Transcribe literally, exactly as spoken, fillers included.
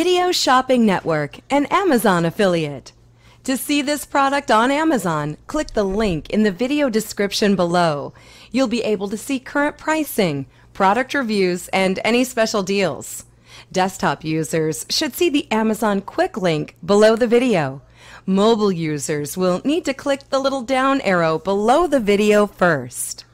Video Shopping Network, an Amazon affiliate. To see this product on Amazon, click the link in the video description below. You'll be able to see current pricing, product reviews, and any special deals. Desktop users should see the Amazon quick link below the video. Mobile users will need to click the little down arrow below the video first.